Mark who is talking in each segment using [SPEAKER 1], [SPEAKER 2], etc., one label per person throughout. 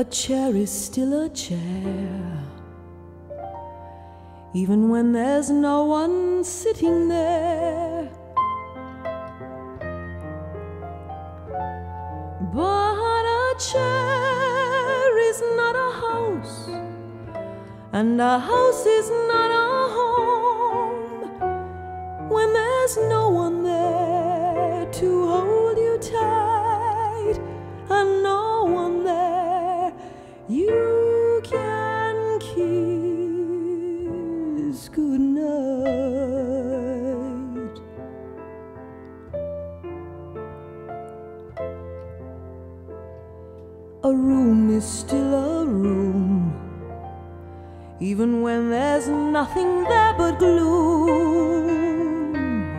[SPEAKER 1] A chair is still a chair, even when there's no one sitting there. But a chair is not a house, and a house is not a home when there's no one there to hold you tight, and no one there you can kiss goodnight. A room is still a room, even when there's nothing there but gloom.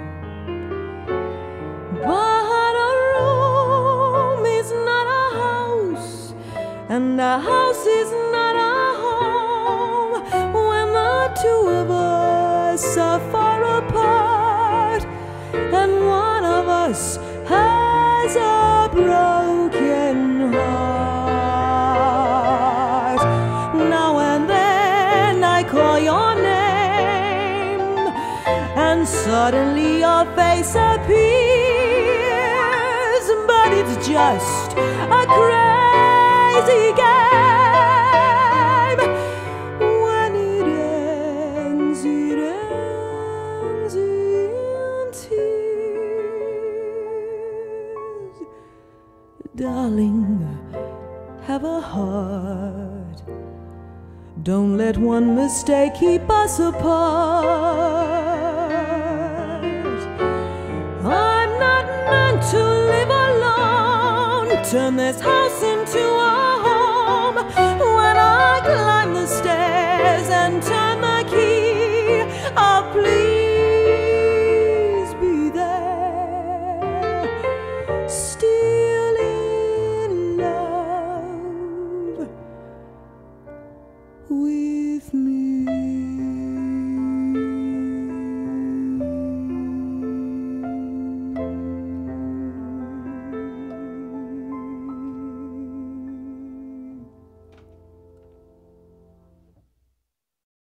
[SPEAKER 1] But a room is not a house, and a house is not a home when the two of us are far apart, and one of us has a broken heart. Now and then I call your name, and suddenly your face appears, but it's just a crazy game. When it ends in tears. Darling, have a heart. Don't let one mistake keep us apart. I'm not meant to live alone. Turn this house